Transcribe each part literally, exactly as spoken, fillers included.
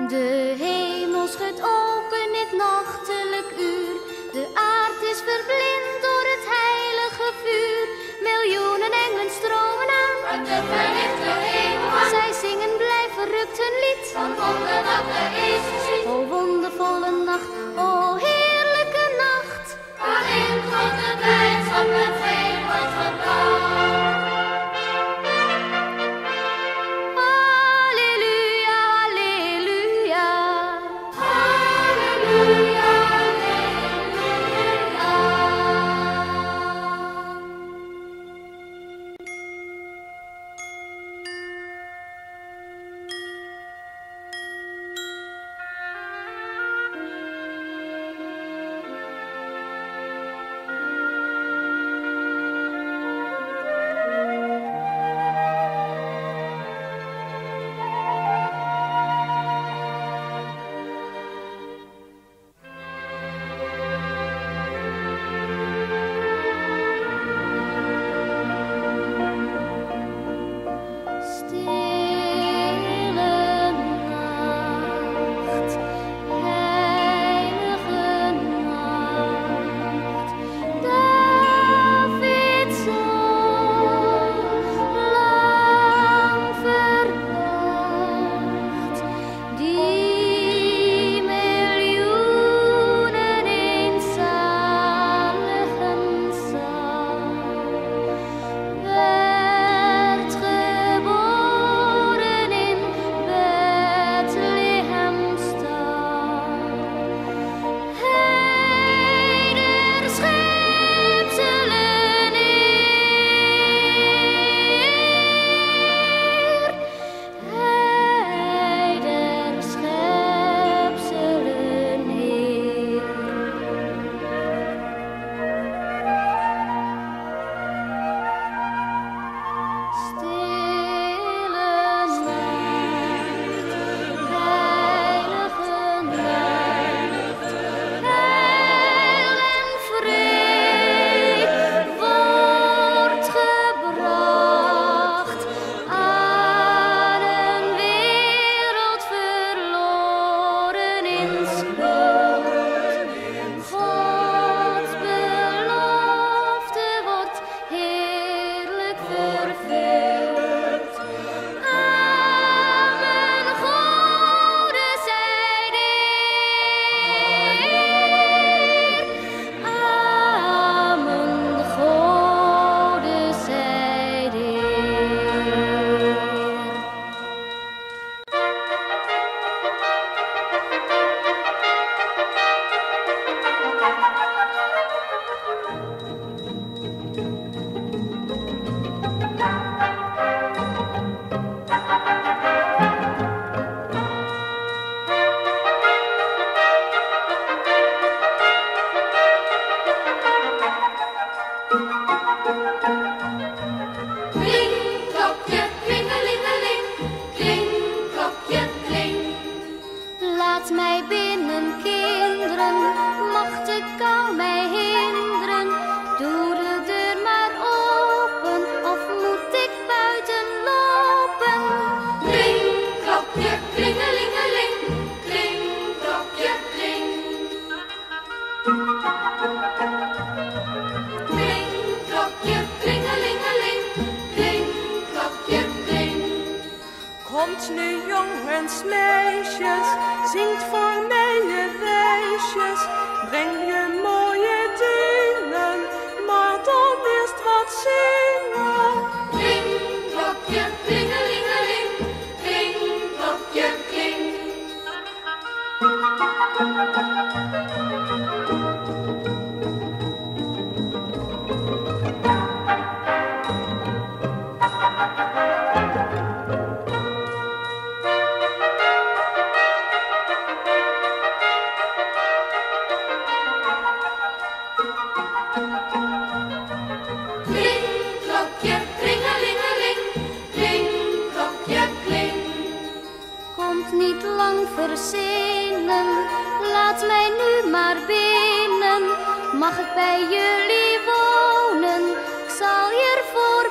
De hemel schudt open dit nachtelijk uur. De aard is verblind door het heilige vuur. Miljoenen engelen stromen aan uit de verlichte hemel. Zij zingen blij verrukt hun lied van wonder dat er is geschied. O wondervolle nacht, o heerlijke nacht, waarin God de blijdschap met veel wordt gebracht. Komt nu jongens, meisjes, zingt voor mij je wijsjes. Breng je mooie dingen, maar dan eerst wat zingen. Kling, klokje, klingelingeling, kling, klokje, kling. Verzinnen, laat mij nu maar binnen. Mag ik bij jullie wonen? Ik zal je ervoor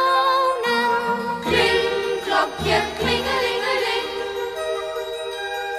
belonen. Kling, klokje, klingelingeling.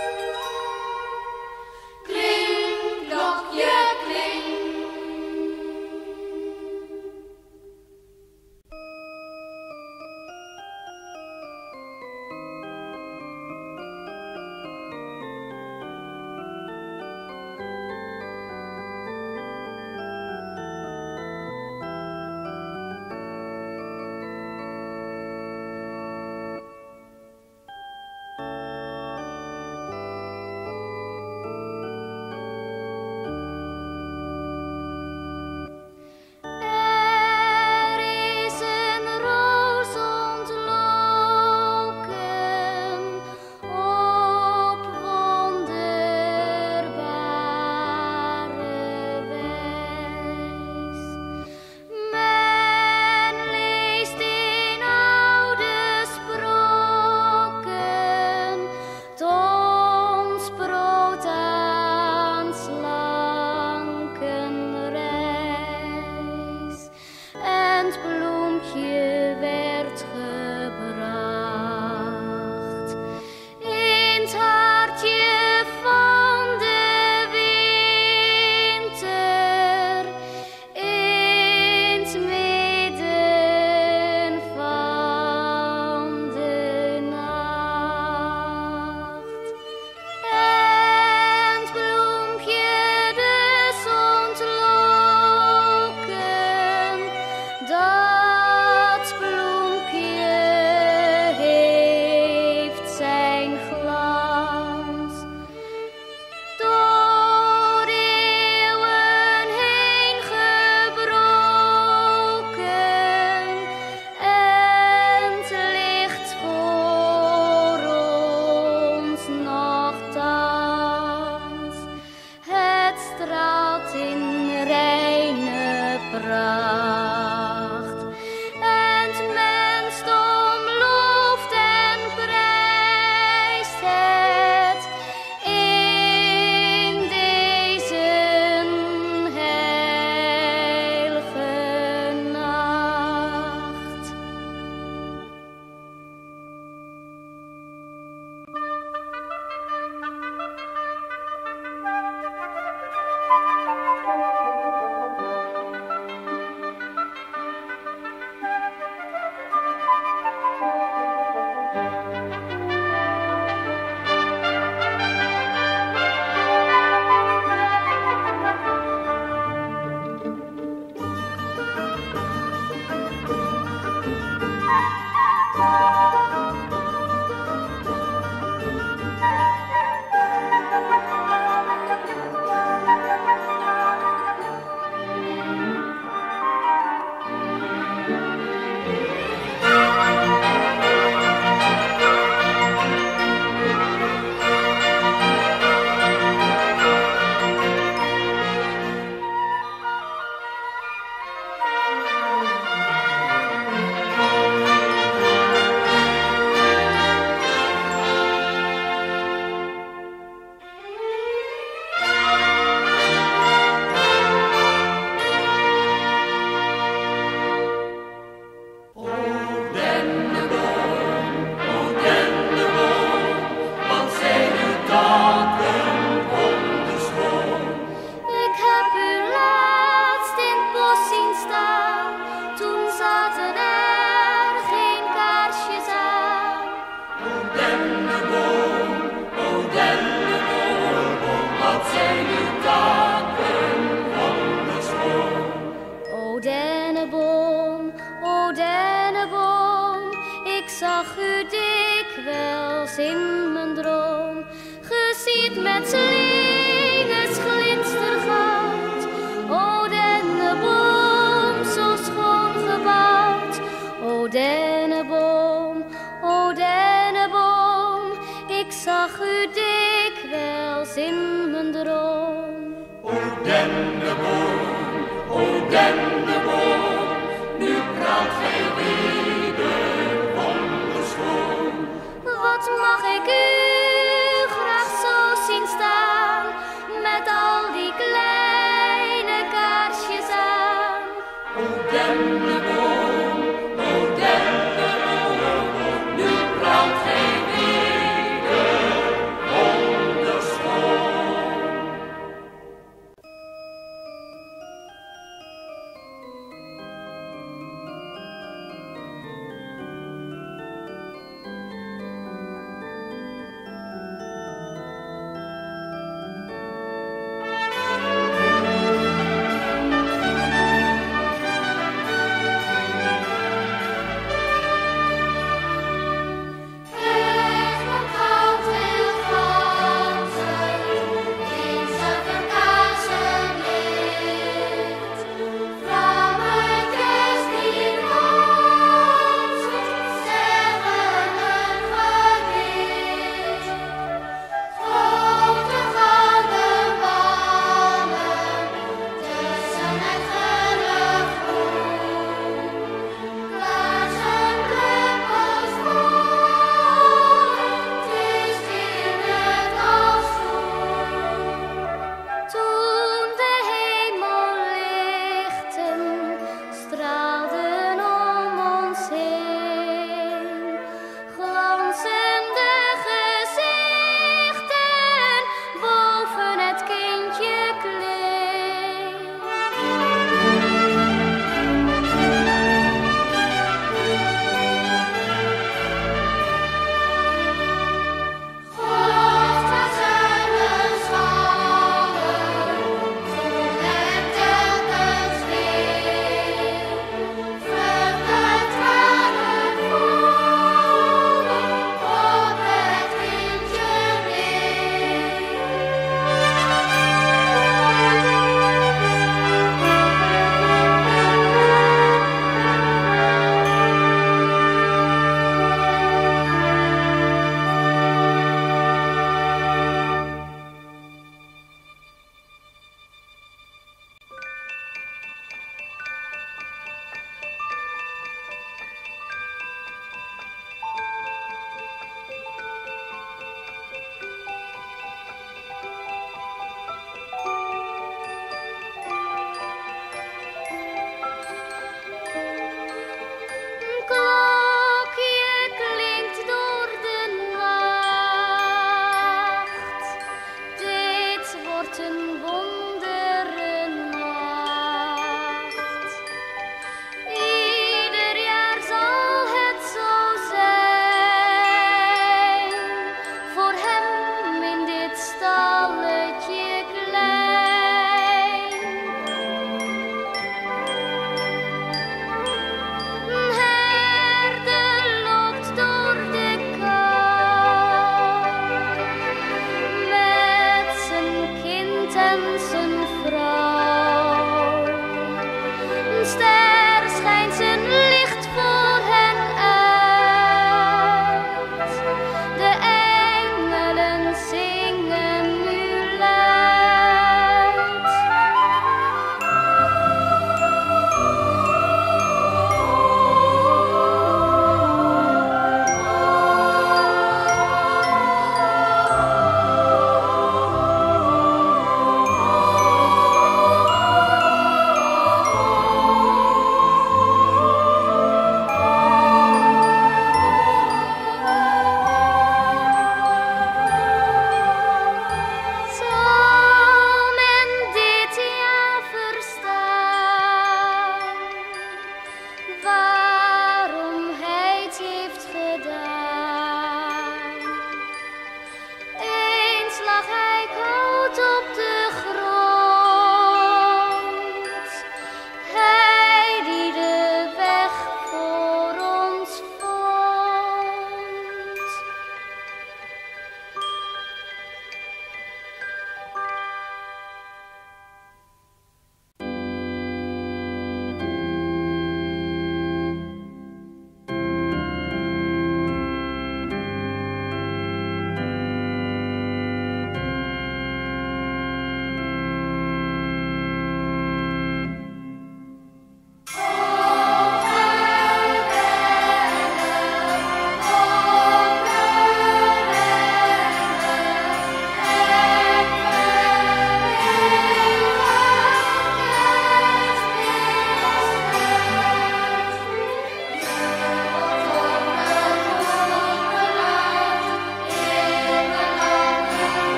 niet met slingers glinster gaat. O denneboom, zo schoon gebouwd. O denneboom, o denneboom, ik zag u dikwijls in mijn droom. O denneboom, o denneboom, nu praat gij weder wonderschoon. Wat mag ik u graag zo zien staan, met al die kleine kaarsjes aan. O denneboom, o denneboom, nu praat gij weder wonderschoon.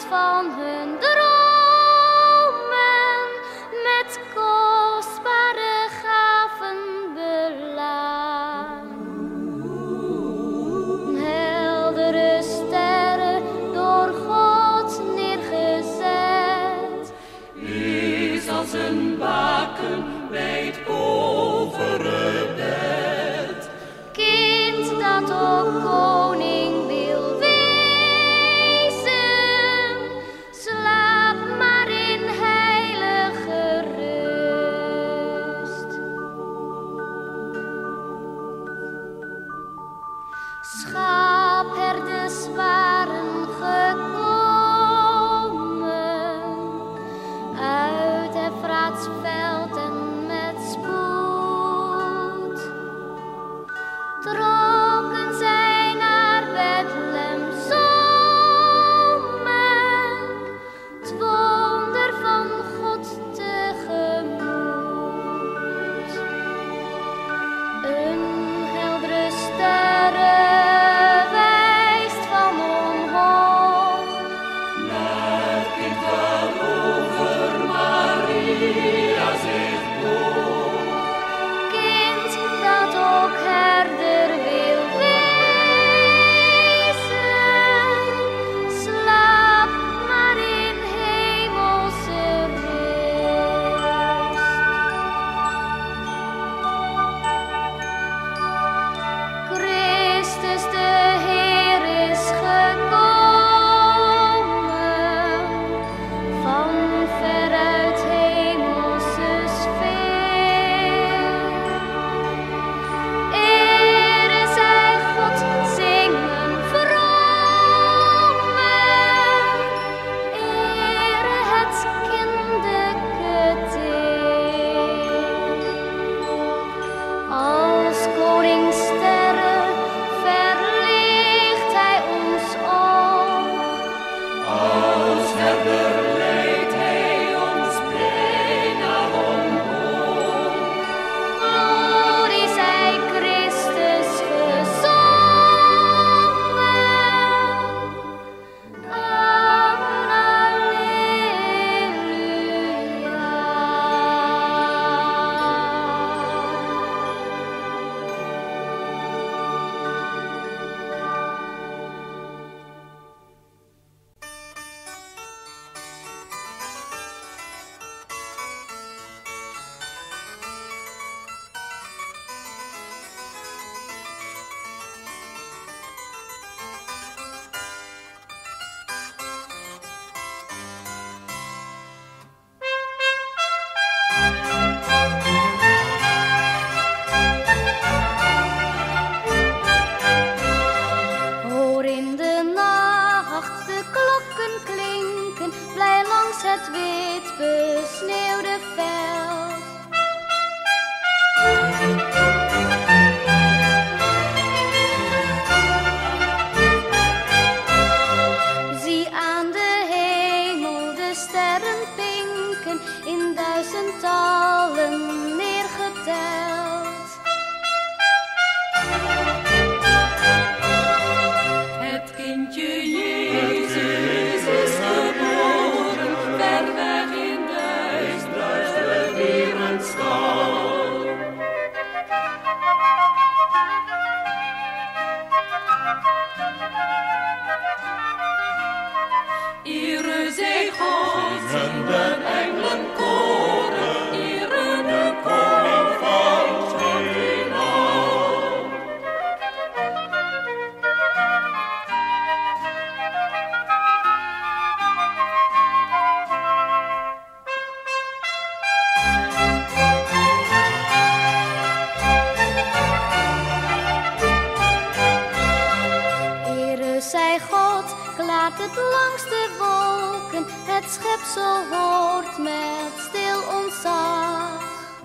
van hun dromen met kostbare gaven belaan. Heldere sterren door God neergezet, is als een baken bij het overe bed. Kind dat ook koning wil wezen, slaap maar in heilige rust. Schaapherders waren gekomen uit Efraatsveld en met spoed trokken zij naar Bethlehem zongen, het wonder van God tegemoet. Een heldere sterren wijst van omhoog Naar het kind waarover Maria zich boog. kind dat ook herder wil wezen, slaap maar in hemelse rust. Christus de Heer is gekomen van veruit hemelse sfeer. Ere zij God, zingen vromen, ere het kindergeteer. Als koningssterren verlicht hij ons oog, Als herder leidt hij ons bijna omhoog. glorie zij Christus gezongen. Amen, hoor in de nacht de klokken klinken, blij langs het wit besneeuwde veld. Zie aan de hemel de sterren pinken, in duizendtallen neergeteld. Het kindje Jezus is geboren, ver weg in duistere Dierenstal. Ere zij God, Zingen de engelen koren, ere de koning van het heelal. Ere zij God, klaart het langs de wolken, het schepsel hoort met stil ontzag.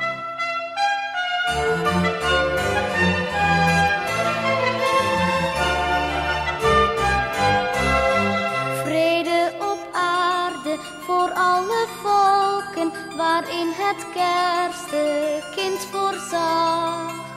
Vrede op aarde voor alle volken, waarin het kerstkind voorzag.